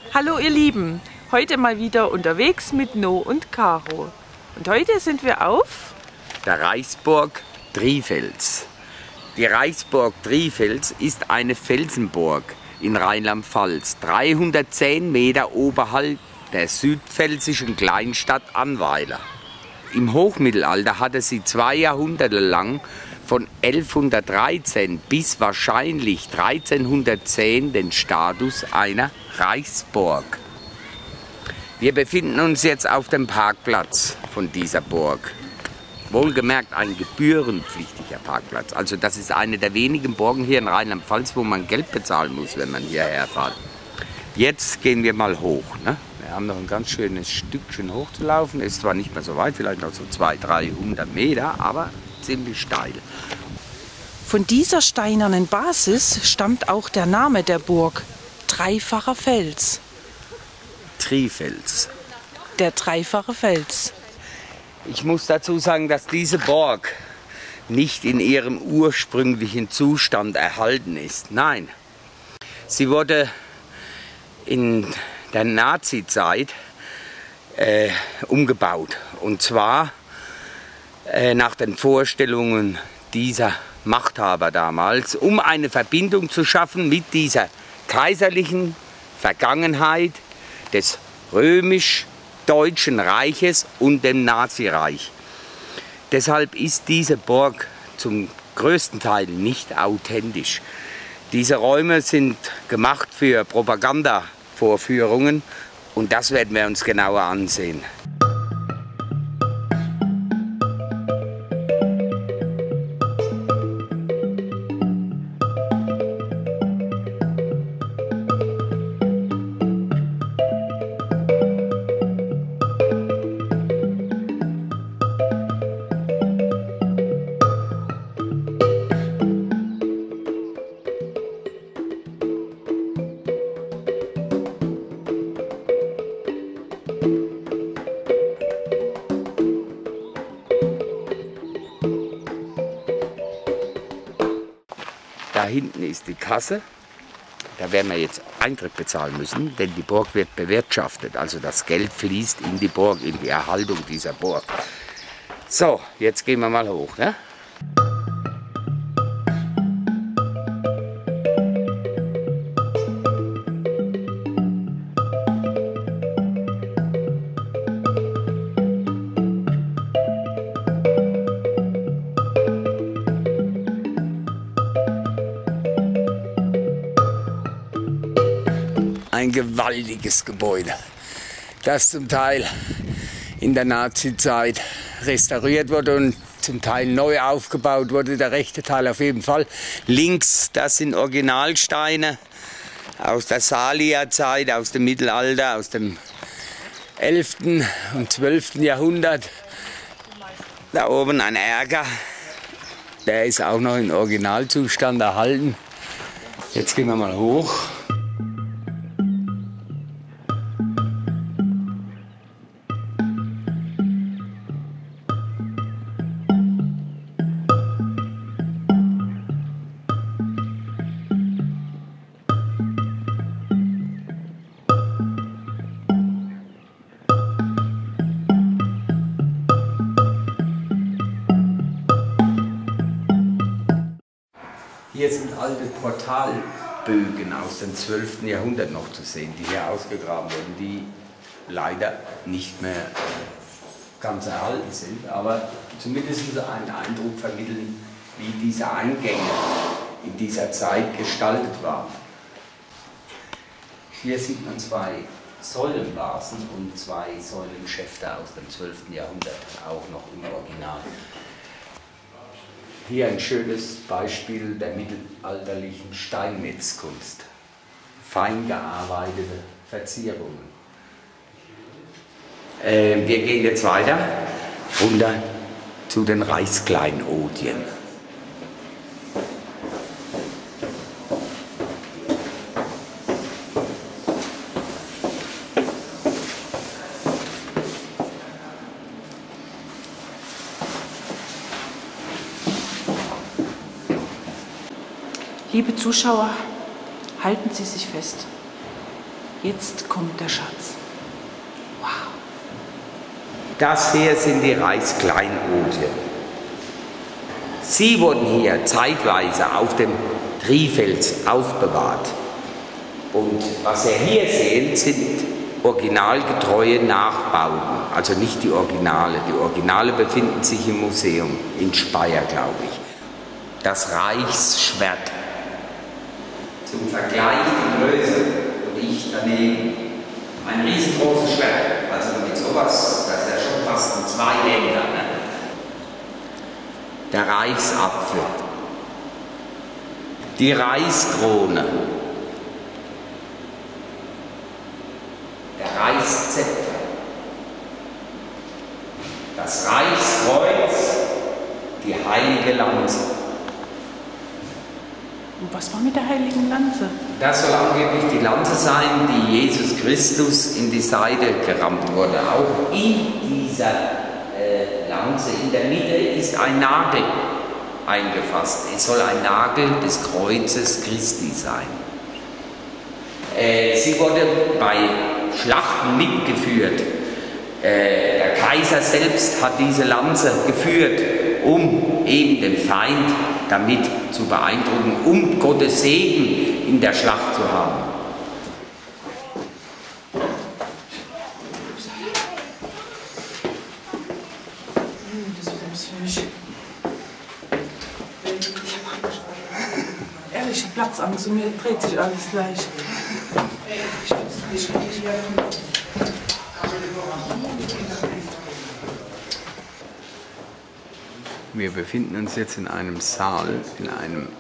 Hallo ihr Lieben, heute mal wieder unterwegs mit No und Caro. Und heute sind wir auf der Reichsburg Trifels. Die Reichsburg Trifels ist eine Felsenburg in Rheinland-Pfalz, 310 Meter oberhalb der südpfälzischen Kleinstadt Annweiler. Im Hochmittelalter hatte sie 2 Jahrhunderte lang von 1113 bis wahrscheinlich 1310 den Status einer Reichsburg. Wir befinden uns jetzt auf dem Parkplatz von dieser Burg. Wohlgemerkt ein gebührenpflichtiger Parkplatz. Also das ist eine der wenigen Burgen hier in Rheinland-Pfalz, wo man Geld bezahlen muss, wenn man hierher fährt. Jetzt gehen wir mal hoch. Ne? Wir haben noch ein ganz schönes Stückchen hochzulaufen. Ist zwar nicht mehr so weit, vielleicht noch so 200-300 Meter, aber ziemlich steil. Von dieser steinernen Basis stammt auch der Name der Burg, Dreifacher Fels. Trifels. Der dreifache Fels. Ich muss dazu sagen, dass diese Burg nicht in ihrem ursprünglichen Zustand erhalten ist. Nein, sie wurde in der Nazi-Zeit umgebaut. Und zwar nach den Vorstellungen dieser Machthaber damals, um eine Verbindung zu schaffen mit dieser kaiserlichen Vergangenheit des römisch-deutschen Reiches und dem Nazireich. Deshalb ist diese Burg zum größten Teil nicht authentisch. Diese Räume sind gemacht für Propagandavorführungen und das werden wir uns genauer ansehen. Da hinten ist die Kasse, da werden wir jetzt Eintritt bezahlen müssen, denn die Burg wird bewirtschaftet. Also das Geld fließt in die Burg, in die Erhaltung dieser Burg. So, jetzt gehen wir mal hoch. Ne? Ein gewaltiges Gebäude, das zum Teil in der Nazi-Zeit restauriert wurde und zum Teil neu aufgebaut wurde. Der rechte Teil auf jeden Fall. Links, das sind Originalsteine aus der Salier-Zeit, aus dem Mittelalter, aus dem 11. und 12. Jahrhundert. Da oben ein Erker, der ist auch noch in Originalzustand erhalten. Jetzt gehen wir mal hoch. Hier sind alte Portalbögen aus dem 12. Jahrhundert noch zu sehen, die hier ausgegraben wurden, die leider nicht mehr ganz erhalten sind, aber zumindest einen Eindruck vermitteln, wie diese Eingänge in dieser Zeit gestaltet waren. Hier sieht man 2 Säulenbasen und 2 Säulenschäfte aus dem 12. Jahrhundert, auch noch im Original. Hier ein schönes Beispiel der mittelalterlichen Steinmetzkunst. Fein gearbeitete Verzierungen. Wir gehen jetzt weiter runter zu den Reichskleinodien. Liebe Zuschauer, halten Sie sich fest. Jetzt kommt der Schatz. Wow. Das hier sind die Reichskleinode. Sie wurden hier zeitweise auf dem Trifels aufbewahrt. Und was wir hier sehen, sind originalgetreue Nachbauten, also nicht die Originale. Die Originale befinden sich im Museum in Speyer, glaube ich. Das Reichsschwert. Zum Vergleich die Größe und ich daneben. Ein riesengroßes Schwert, also mit sowas, das ist ja schon fast ein Zweihänder. Ne? Der Reichsapfel. Die Reichskrone. Der Reichszepter. Das Reichskreuz. Die heilige Lanze. Und was war mit der heiligen Lanze? Das soll angeblich die Lanze sein, die Jesus Christus in die Seite gerammt wurde. Auch in dieser Lanze in der Mitte ist ein Nagel eingefasst. Es soll ein Nagel des Kreuzes Christi sein. Sie wurde bei Schlachten mitgeführt. Der Kaiser selbst hat diese Lanze geführt, um eben den Feind damit zu beeindrucken, um Gottes Segen in der Schlacht zu haben. Das wird ein bisschen ehrlich, Platzangst und mir dreht sich alles gleich. Wir befinden uns jetzt in einem Saal, in einem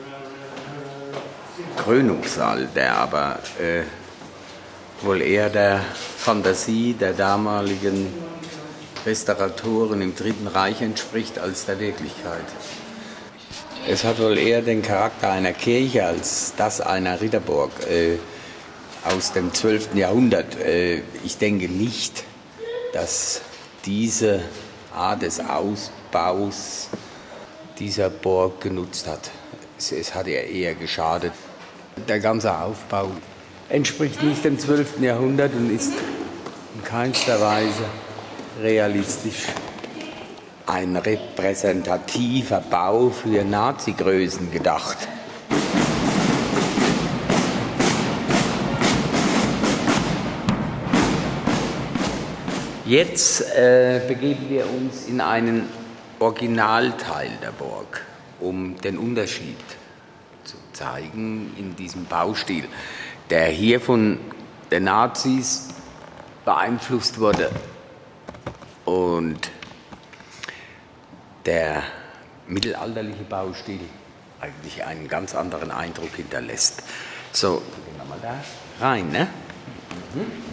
Krönungssaal, der aber wohl eher der Fantasie der damaligen Restauratoren im Dritten Reich entspricht als der Wirklichkeit. Es hat wohl eher den Charakter einer Kirche als das einer Ritterburg aus dem 12. Jahrhundert. Ich denke nicht, dass diese Art des Ausbaus dieser Burg genutzt hat. Es hat ihr eher geschadet. Der ganze Aufbau entspricht nicht dem 12. Jahrhundert und ist in keinster Weise realistisch. Ein repräsentativer Bau für Nazi-Größen gedacht. Jetzt begeben wir uns in einen Originalteil der Burg, um den Unterschied zu zeigen in diesem Baustil, der hier von den Nazis beeinflusst wurde und der mittelalterliche Baustil eigentlich einen ganz anderen Eindruck hinterlässt. So, gehen wir mal da rein, ne? Mhm.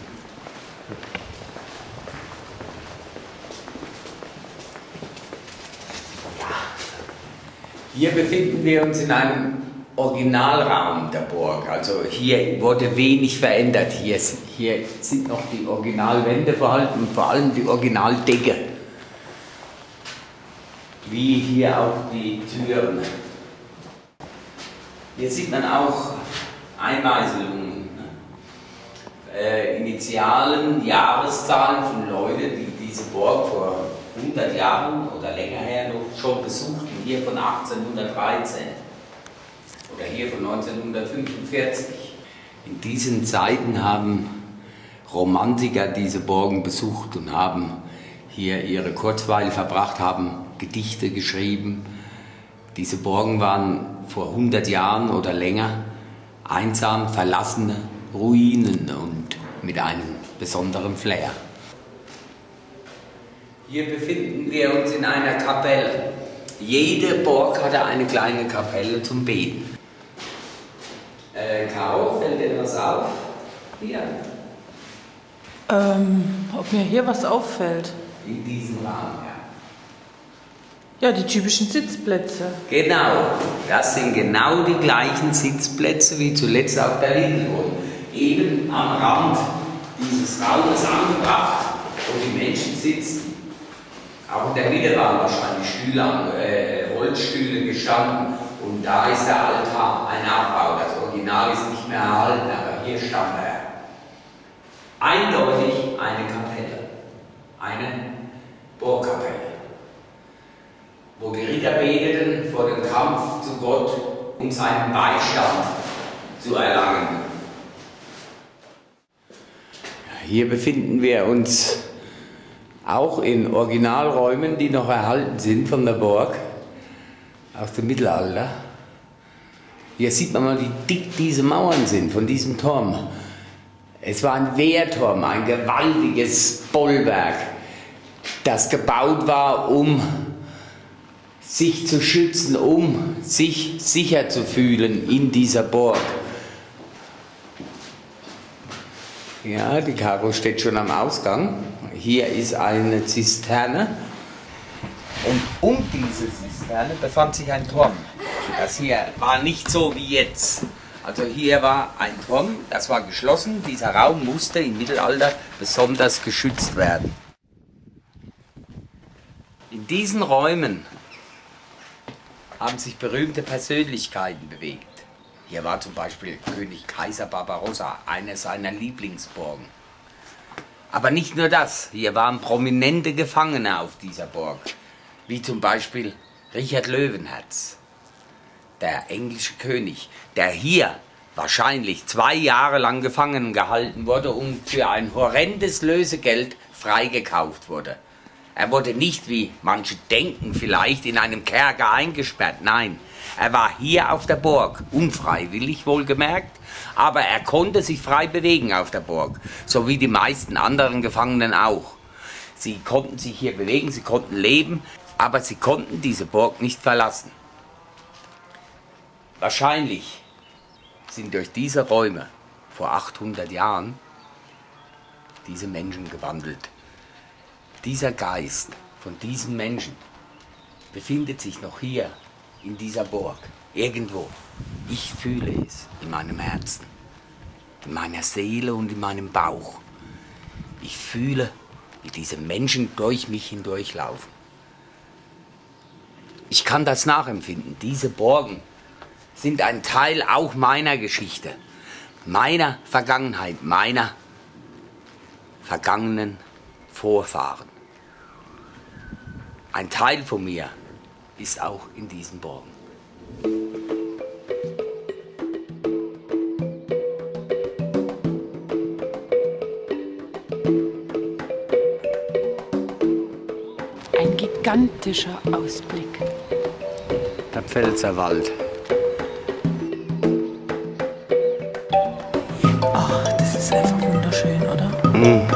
Hier befinden wir uns in einem Originalraum der Burg. Also hier wurde wenig verändert. Hier sind noch die Originalwände vorhanden und vor allem die Originaldecke. Wie hier auch die Türen. Hier sieht man auch Einmeißelungen, Initialen, Jahreszahlen von Leuten, die diese Burg vor 100 Jahren oder länger her noch schon besuchten. Hier von 1813 oder hier von 1945. In diesen Zeiten haben Romantiker diese Burgen besucht und haben hier ihre Kurzweile verbracht, haben Gedichte geschrieben. Diese Burgen waren vor 100 Jahren oder länger einsam, verlassene Ruinen und mit einem besonderen Flair. Hier befinden wir uns in einer Kapelle. Jede Burg hatte eine kleine Kapelle zum Beten. Caro, fällt dir was auf? Hier. Ob mir hier was auffällt? In diesem Rahmen, ja. Ja, die typischen Sitzplätze. Genau, das sind genau die gleichen Sitzplätze wie zuletzt auf der Lindenburg. Eben am Rand dieses Raumes angebracht, wo die Menschen sitzen. Auch in der Mitte waren wahrscheinlich Holzstühle gestanden und da ist der Altar, ein Abbau. Das Original ist nicht mehr erhalten, aber hier stand er. Eindeutig eine Kapelle, eine Burgkapelle, wo die Ritter beteten vor dem Kampf zu Gott, um seinen Beistand zu erlangen. Hier befinden wir uns auch in Originalräumen, die noch erhalten sind von der Burg aus dem Mittelalter. Hier sieht man mal, wie dick diese Mauern sind von diesem Turm. Es war ein Wehrturm, ein gewaltiges Bollwerk, das gebaut war, um sich zu schützen, um sich sicher zu fühlen in dieser Burg. Ja, die Karo steht schon am Ausgang. Hier ist eine Zisterne. Und um diese Zisterne befand sich ein Turm. Das hier war nicht so wie jetzt. Also hier war ein Turm, das war geschlossen. Dieser Raum musste im Mittelalter besonders geschützt werden. In diesen Räumen haben sich berühmte Persönlichkeiten bewegt. Hier war zum Beispiel König Kaiser Barbarossa, eine seiner Lieblingsburgen. Aber nicht nur das, hier waren prominente Gefangene auf dieser Burg, wie zum Beispiel Richard Löwenherz, der englische König, der hier wahrscheinlich 2 Jahre lang gefangen gehalten wurde und für ein horrendes Lösegeld freigekauft wurde. Er wurde nicht, wie manche denken, vielleicht in einem Kerker eingesperrt. Nein, er war hier auf der Burg, unfreiwillig wohlgemerkt, aber er konnte sich frei bewegen auf der Burg, so wie die meisten anderen Gefangenen auch. Sie konnten sich hier bewegen, sie konnten leben, aber sie konnten diese Burg nicht verlassen. Wahrscheinlich sind durch diese Räume vor 800 Jahren diese Menschen gewandelt. Dieser Geist von diesen Menschen befindet sich noch hier in dieser Burg, irgendwo. Ich fühle es in meinem Herzen, in meiner Seele und in meinem Bauch. Ich fühle, wie diese Menschen durch mich hindurchlaufen. Ich kann das nachempfinden. Diese Burgen sind ein Teil auch meiner Geschichte, meiner Vergangenheit, meiner vergangenen Vorfahren. Ein Teil von mir ist auch in diesen Burgen. Ein gigantischer Ausblick. Der Pfälzerwald. Oh, das ist einfach wunderschön, oder? Mhm.